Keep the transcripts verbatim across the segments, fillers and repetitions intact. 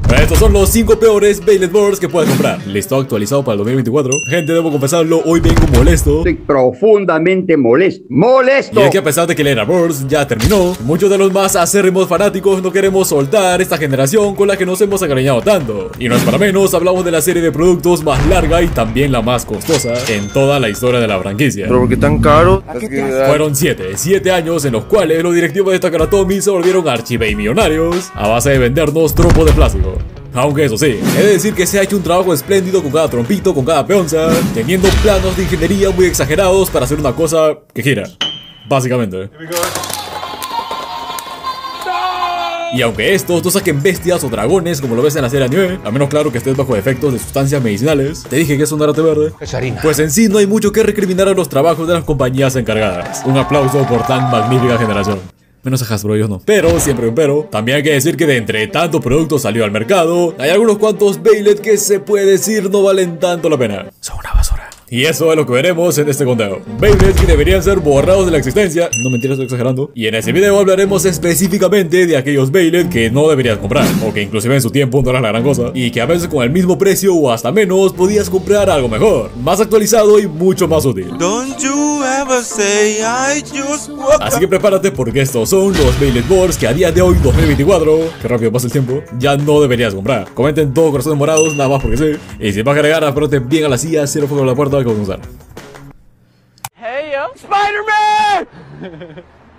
Estos son los cinco peores Beyblade Burst que puedes comprar. Listado actualizado para el dos mil veinticuatro. Gente, debo confesarlo, hoy vengo molesto. Estoy profundamente molesto. ¡Molesto! Y es que a pesar de que la era Burst ya terminó, muchos de los más acérrimos fanáticos no queremos soltar esta generación con la que nos hemos acariñado tanto. Y no es para menos, hablamos de la serie de productos más larga y también la más costosa en toda la historia de la franquicia. ¿Pero por qué tan caro? Fueron siete, siete años en los cuales los directivos de Takaratomi se volvieron archivey-millonarios a base de vendernos tropos de plástico. Aunque eso sí, he de decir que se ha hecho un trabajo espléndido con cada trompito, con cada peonza, teniendo planos de ingeniería muy exagerados para hacer una cosa que gira, básicamente. Y aunque estos no saquen bestias o dragones como lo ves en la serie anime, a menos claro que estés bajo efectos de sustancias medicinales, te dije que es un arte verde, es harina. Pues en sí no hay mucho que recriminar a los trabajos de las compañías encargadas. Un aplauso por tan magnífica generación. Menos a Hasbro, yo no. Pero, siempre un pero, también hay que decir que de entre tanto producto salió al mercado, hay algunos cuantos Beyblade que se puede decir no valen tanto la pena. Son una basura. Y eso es lo que veremos en este conteo. Beyblades que deberían ser borrados de la existencia. No, mentira, estoy exagerando. Y en ese video hablaremos específicamente de aquellos Beyblade que no deberías comprar, o que inclusive en su tiempo no eran la gran cosa, y que a veces con el mismo precio o hasta menos podías comprar algo mejor, más actualizado y mucho más útil. Don't you ever say I just walk. Así que prepárate porque estos son los Beyblade Burst que a día de hoy, dos mil veinticuatro, que rápido pasa el tiempo, ya no deberías comprar. Comenten todo corazones morados, nada más porque sí. Y si vas a agregar, apárate bien a la silla, cero fuego a la puerta que vamos a usar. Hey yo, Spider-Man!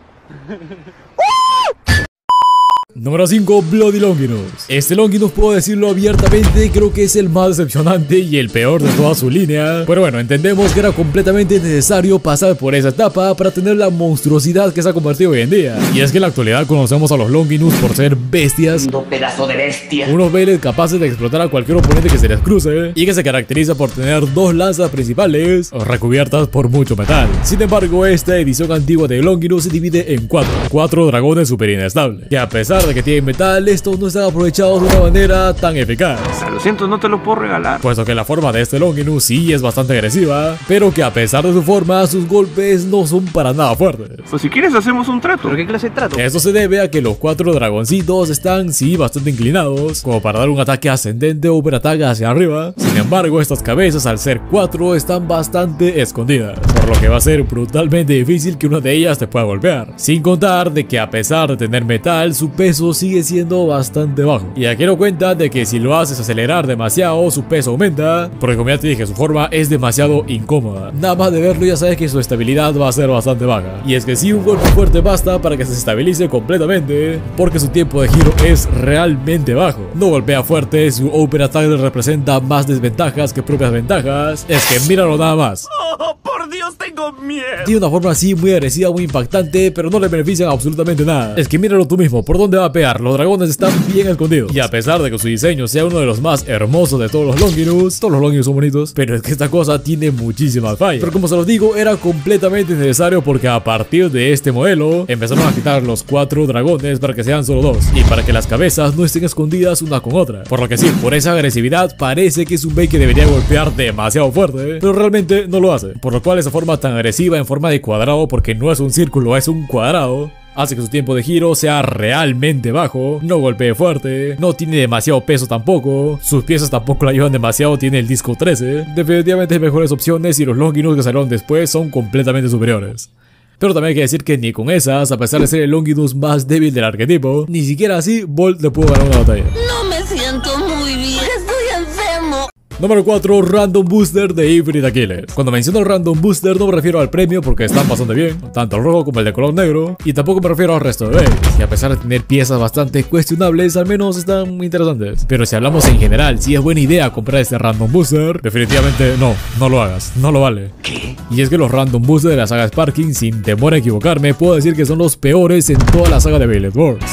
Número cinco, Bloody Longinus. Este Longinus, puedo decirlo abiertamente, creo que es el más decepcionante y el peor de toda su línea. Pero bueno, entendemos que era completamente necesario pasar por esa etapa para tener la monstruosidad que se ha convertido hoy en día. Y es que en la actualidad conocemos a los Longinus por ser bestias, Un pedazo de bestia. unos Beyblade capaces de explotar a cualquier oponente que se les cruce, y que se caracteriza por tener dos lanzas principales recubiertas por mucho metal. Sin embargo, esta edición antigua de Longinus se divide en cuatro, cuatro dragones super inestables, que a pesar de que tienen metal, estos no están aprovechados de una manera tan eficaz. Lo siento, no te lo puedo regalar. Puesto que la forma de este Longinus sí es bastante agresiva, pero que a pesar de su forma, sus golpes no son para nada fuertes. Pues si quieres hacemos un trato. ¿Pero qué clase de trato? Esto se debe a que los cuatro dragoncitos están sí bastante inclinados, como para dar un ataque ascendente o superataque hacia arriba. Sin embargo, estas cabezas al ser cuatro están bastante escondidas, por lo que va a ser brutalmente difícil que una de ellas te pueda golpear. Sin contar de que a pesar de tener metal, su peso sigue siendo bastante bajo. Y aquí no cuenta de que si lo haces acelerar demasiado, su peso aumenta, porque como ya te dije, su forma es demasiado incómoda. Nada más de verlo ya sabes que su estabilidad va a ser bastante baja. Y es que si un golpe fuerte basta para que se estabilice completamente, porque su tiempo de giro es realmente bajo. No golpea fuerte, su Open Attack le representa más desventajas que propias ventajas. Es que míralo nada más. Oh, por Dios, tengo miedo. Tiene una forma así muy agresiva, muy impactante, pero no le benefician absolutamente nada. Es que míralo tú mismo, ¿por dónde va a pegar? Los dragones están bien escondidos. Y a pesar de que su diseño sea uno de los más hermosos de todos los Longinus, todos los Longinus son bonitos, pero es que esta cosa tiene muchísimas fallas. Pero como se los digo, era completamente necesario porque a partir de este modelo empezaron a quitar los cuatro dragones para que sean solo dos, y para que las cabezas no estén escondidas una con otra. Por lo que sí, por esa agresividad parece que es un Bey que debería golpear demasiado fuerte, pero realmente no lo hace. Por lo cual esa forma tan agresiva en forma de cuadrado, porque no es un círculo, es un cuadrado, hace que su tiempo de giro sea realmente bajo, no golpee fuerte, no tiene demasiado peso tampoco, sus piezas tampoco la llevan demasiado, tiene el disco trece. Definitivamente hay mejores opciones y los Longinus que salieron después son completamente superiores. Pero también hay que decir que ni con esas, a pesar de ser el Longinus más débil del arquetipo, ni siquiera así Bolt le pudo ganar una batalla. No me siento muy bien, estoy enfermo. Número cuatro, Random Booster de Infinite Achilles. Cuando menciono el Random Booster no me refiero al premio porque están bastante bien, tanto el rojo como el de color negro, y tampoco me refiero al resto de Beyblades, que a pesar de tener piezas bastante cuestionables, al menos están muy interesantes. Pero si hablamos en general, si es buena idea comprar este Random Booster, definitivamente no, no lo hagas, no lo vale. ¿Qué? Y es que los Random Boosters de la saga Sparking, sin temor a equivocarme, puedo decir que son los peores en toda la saga de Beyblade Burst.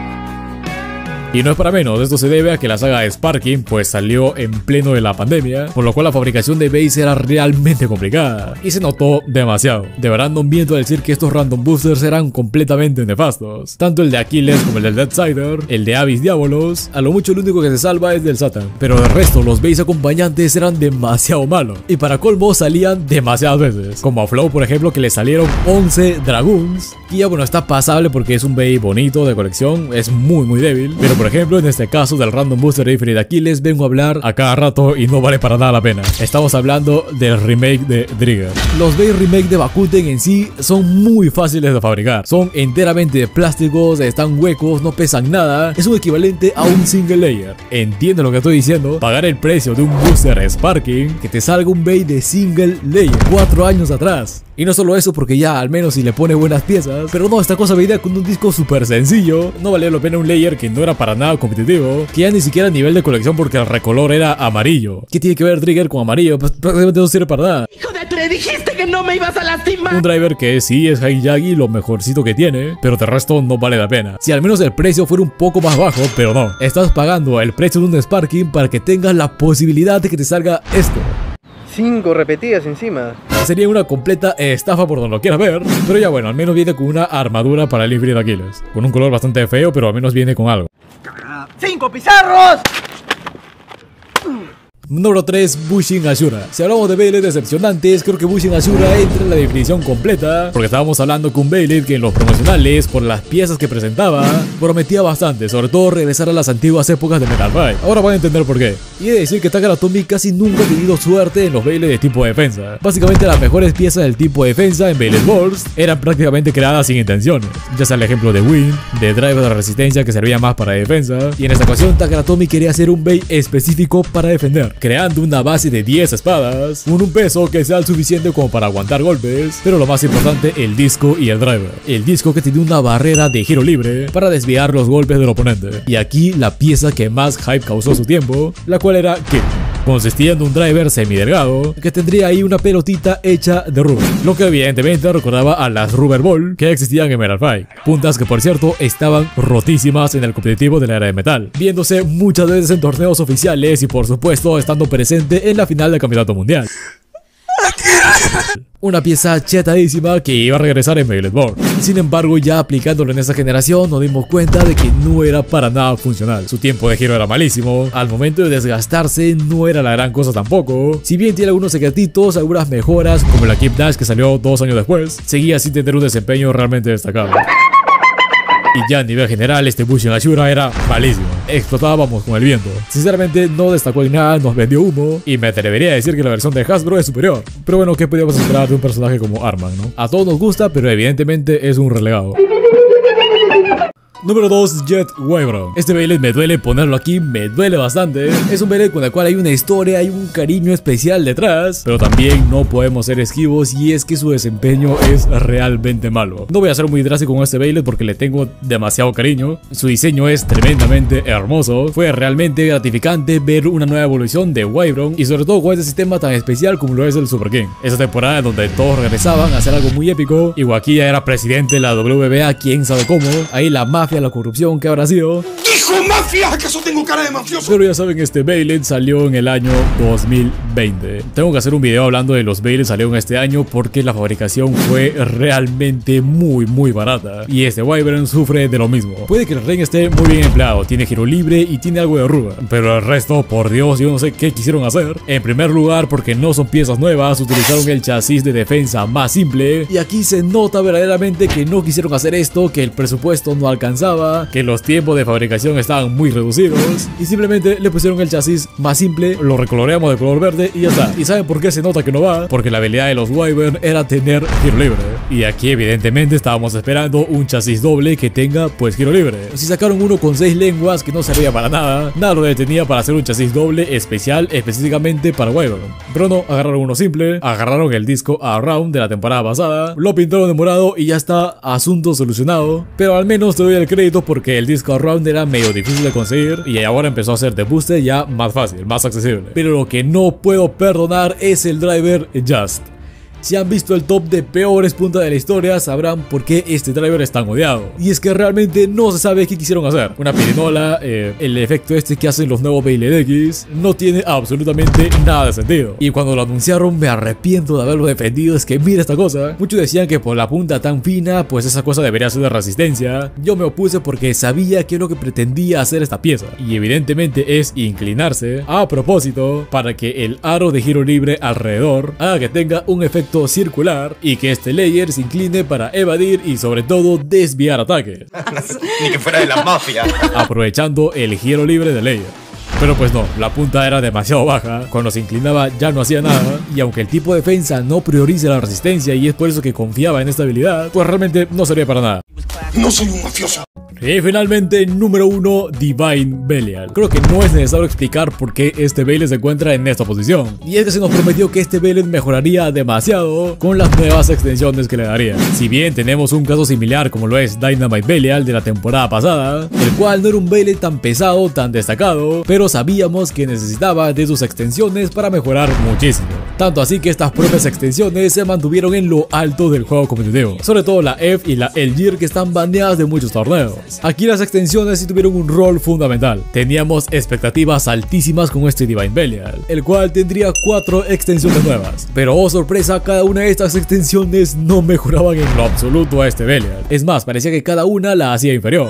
Y no es para menos, esto se debe a que la saga de Sparking pues salió en pleno de la pandemia, por lo cual la fabricación de Beys era realmente complicada, y se notó demasiado. De verdad no miento al decir que estos Random Boosters eran completamente nefastos, tanto el de Aquiles como el del Deadsider, el de Abyss Diabolos, a lo mucho el único que se salva es del Satan, pero el resto los Beys acompañantes eran demasiado malos, y para colmo salían demasiadas veces, como a Flow por ejemplo que le salieron once Dragoons, y ya bueno está pasable porque es un Bey bonito de colección, es muy muy débil, pero por por ejemplo en este caso del Random Booster de Infinite Aquiles vengo a hablar a cada rato y no vale para nada la pena. Estamos hablando del remake de Trigger. Los Bale remake de Bakuten en sí son muy fáciles de fabricar. Son enteramente de plásticos, están huecos, no pesan nada. Es un equivalente a un single layer. ¿Entiendes lo que estoy diciendo? Pagar el precio de un booster Sparking que te salga un Bale de single layer cuatro años atrás. Y no solo eso, porque ya al menos si le pones buenas piezas. Pero no, esta cosa venía con un disco súper sencillo. No valía la pena un layer que no era para nada competitivo, que ya ni siquiera a nivel de colección porque el recolor era amarillo. ¿Qué tiene que ver Trigger con amarillo? Pues prácticamente no sirve para nada. ¡Hijo de tu! ¡Dijiste que no me ibas a lastimar! Un driver que sí es High lo mejorcito que tiene, pero de resto no vale la pena. Si al menos el precio fuera un poco más bajo, pero no. Estás pagando el precio de un Sparking para que tengas la posibilidad de que te salga esto. Cinco repetidas encima. Sería una completa estafa por donde lo quieras ver. Pero ya bueno, al menos viene con una armadura para el Infinite Aquiles. Con un color bastante feo, pero al menos viene con algo. ¡Cinco pizarros! Número tres. Bushin Ashura. Si hablamos de Beyblade decepcionantes, creo que Bushin Ashura entra en la definición completa, porque estábamos hablando con Beyblade que en los promocionales, por las piezas que presentaba, prometía bastante, sobre todo regresar a las antiguas épocas de Metal Fight. Ahora van a entender por qué. Y he de decir que Takara Tomy casi nunca ha tenido suerte en los Beyblade de tipo defensa. Básicamente las mejores piezas del tipo defensa en Beyblade Burst eran prácticamente creadas sin intenciones, ya sea el ejemplo de Wind, de Driver de resistencia que servía más para defensa, y en esta ocasión Takara Tomy quería hacer un Beyblade específico para defender, creando una base de diez espadas, con un peso que sea el suficiente como para aguantar golpes, pero lo más importante, el disco y el driver. El disco que tenía una barrera de giro libre para desviar los golpes del oponente. Y aquí la pieza que más hype causó su tiempo, la cual era Kick. Consistía en un driver semidelgado que tendría ahí una pelotita hecha de rubber, lo que evidentemente recordaba a las Rubber Ball que existían en Metal Fight. Puntas que por cierto estaban rotísimas en el competitivo de la era de metal, viéndose muchas veces en torneos oficiales y por supuesto estando presente en la final del campeonato mundial. Una pieza chetadísima que iba a regresar en Beyblade Burst. Sin embargo, ya aplicándolo en esta generación nos dimos cuenta de que no era para nada funcional. Su tiempo de giro era malísimo, al momento de desgastarse no era la gran cosa tampoco. Si bien tiene algunos secretitos, algunas mejoras como la Keep Dash que salió dos años después, seguía sin tener un desempeño realmente destacable. Y ya a nivel general este Bushin Ashura era malísimo, explotábamos con el viento. Sinceramente no destacó en nada, nos vendió humo y me atrevería a decir que la versión de Hasbro es superior. Pero bueno, ¿qué podíamos esperar de un personaje como Arman, no? A todos nos gusta, pero evidentemente es un relegado. Número dos. Jet Wyvern. Este Beyblade me duele ponerlo aquí, me duele bastante. Es un Beyblade con el cual hay una historia, hay un cariño especial detrás, pero también no podemos ser esquivos y es que su desempeño es realmente malo. No voy a ser muy drástico con este Beyblade porque le tengo demasiado cariño. Su diseño es tremendamente hermoso. Fue realmente gratificante ver una nueva evolución de Wyvern y sobre todo con este sistema tan especial como lo es el Super King. Esa temporada donde todos regresaban a hacer algo muy épico. Igual ya era presidente de la W B A, quién sabe cómo. Ahí la mafia, la corrupción que habrá sido. ¡Hijo mafia! ¿Acaso tengo cara de mafioso? Pero ya saben, este Beyblade salió en el año dos mil veinte. Tengo que hacer un video hablando de los Beyblade salieron este año porque la fabricación fue realmente muy muy barata. Y este Wyvern sufre de lo mismo. Puede que el ring esté muy bien empleado, tiene giro libre y tiene algo de rubber, pero el resto, por Dios, yo no sé qué quisieron hacer. En primer lugar, porque no son piezas nuevas, utilizaron el chasis de defensa más simple. Y aquí se nota verdaderamente que no quisieron hacer esto, que el presupuesto no alcanzaba, que los tiempos de fabricación estaban muy reducidos y simplemente le pusieron el chasis más simple, lo recoloreamos de color verde y ya está. ¿Y saben por qué se nota que no va? Porque la habilidad de los Wyvern era tener giro libre. Y aquí evidentemente estábamos esperando un chasis doble que tenga pues giro libre. Si sacaron uno con seis lenguas que no servía para nada, nada lo detenía para hacer un chasis doble especial específicamente para Wyvern. Pero no, agarraron uno simple, agarraron el disco Around de la temporada pasada, lo pintaron de morado y ya está, asunto solucionado. Pero al menos te doy el crédito porque el disco Around era medio difícil de conseguir y ahora empezó a ser de booster ya más fácil, más accesible. Pero lo que no puedo perdonar es el driver Just. Si han visto el top de peores puntas de la historia, sabrán por qué este driver es tan odiado. Y es que realmente no se sabe qué quisieron hacer. Una pirinola, eh, el efecto este que hacen los nuevos Beyblade X, no tiene absolutamente nada de sentido. Y cuando lo anunciaron me arrepiento de haberlo defendido. Es que mira esta cosa. Muchos decían que por la punta tan fina, pues esa cosa debería ser de resistencia. Yo me opuse porque sabía que es lo que pretendía hacer esta pieza. Y evidentemente es inclinarse a propósito para que el aro de giro libre alrededor haga que tenga un efecto efecto circular y que este layer se incline para evadir y sobre todo desviar ataques. Ni que fuera de la mafia. Aprovechando el giro libre del layer. Pero pues no, la punta era demasiado baja, cuando se inclinaba ya no hacía nada, y aunque el tipo de defensa no prioriza la resistencia y es por eso que confiaba en esta habilidad, pues realmente no servía para nada. No soy un mafioso. Y finalmente, número uno, Divine Belial. Creo que no es necesario explicar por qué este Belial se encuentra en esta posición. Y es que se nos prometió que este Belial mejoraría demasiado con las nuevas extensiones que le daría. Si bien tenemos un caso similar como lo es Dynamite Belial de la temporada pasada, el cual no era un Belial tan pesado, tan destacado, pero sabíamos que necesitaba de sus extensiones para mejorar muchísimo. Tanto así que estas propias extensiones se mantuvieron en lo alto del juego competitivo. Sobre todo la F y la L-Gear, que están baneadas de muchos torneos. Aquí las extensiones sí tuvieron un rol fundamental. Teníamos expectativas altísimas con este Divine Belial, el cual tendría cuatro extensiones nuevas. Pero oh sorpresa, cada una de estas extensiones no mejoraban en lo absoluto a este Belial. Es más, parecía que cada una la hacía inferior.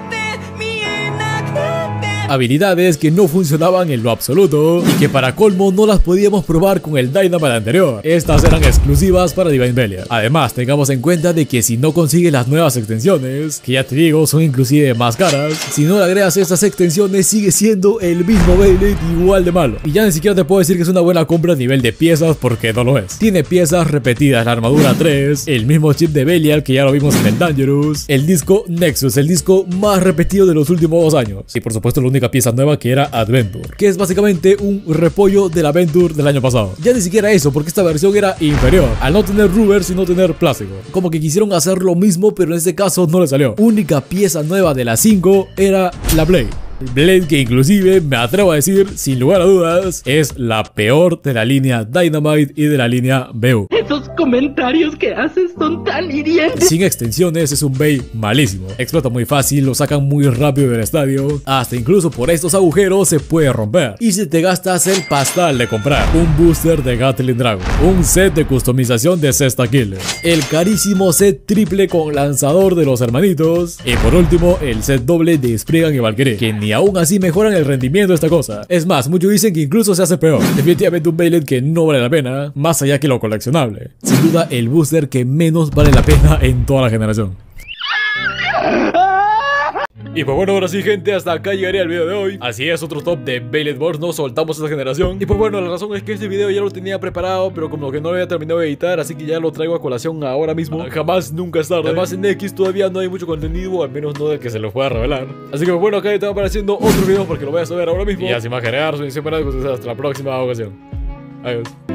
Habilidades que no funcionaban en lo absoluto y que para colmo no las podíamos probar con el Dynamite anterior. Estas eran exclusivas para Divine Belial. Además, tengamos en cuenta de que si no consigues las nuevas extensiones, que ya te digo son inclusive más caras, si no le agregas estas extensiones sigue siendo el mismo Belial igual de malo. Y ya ni siquiera te puedo decir que es una buena compra a nivel de piezas porque no lo es. Tiene piezas repetidas, la armadura tres, el mismo chip de Belial que ya lo vimos en el Dangerous, el disco Nexus, el disco más repetido de los últimos dos años. Y por supuesto lo único pieza nueva que era Adventure, que es básicamente un repollo del Adventure del año pasado. Ya ni siquiera eso, porque esta versión era inferior, al no tener rubber sino tener plástico. Como que quisieron hacer lo mismo, pero en este caso no le salió. Única pieza nueva de la cinco era la Blade. Blade que inclusive, me atrevo a decir, sin lugar a dudas, es la peor de la línea Dynamite y de la línea B U. Esos comentarios que haces son tan hirientes. Sin extensiones es un Bey malísimo. Explota muy fácil, lo sacan muy rápido del estadio. Hasta incluso por estos agujeros se puede romper. Y si te gastas el pastel de comprar un booster de Gatling Dragon, un set de customización de Cesta Killer, el carísimo set triple con lanzador de los hermanitos, y por último el set doble de Spriggan y Valkyrie, que ni aún así mejoran el rendimiento de esta cosa. Es más, muchos dicen que incluso se hace peor. Definitivamente un Beyblade que no vale la pena, más allá que lo coleccionable. Sin duda el booster que menos vale la pena en toda la generación. Y pues bueno, ahora sí gente, hasta acá llegaría el video de hoy. Así es, otro top de Beyblade Burst, no soltamos esta generación. Y pues bueno, la razón es que este video ya lo tenía preparado, pero como que no lo había terminado de editar, así que ya lo traigo a colación ahora mismo. Jamás, nunca es tarde. Además en X todavía no hay mucho contenido, al menos no del que se lo pueda revelar. Así que pues bueno, acá estaba apareciendo otro video porque lo voy a saber ahora mismo. Y así más generar, soy siempre hasta la próxima ocasión. Adiós.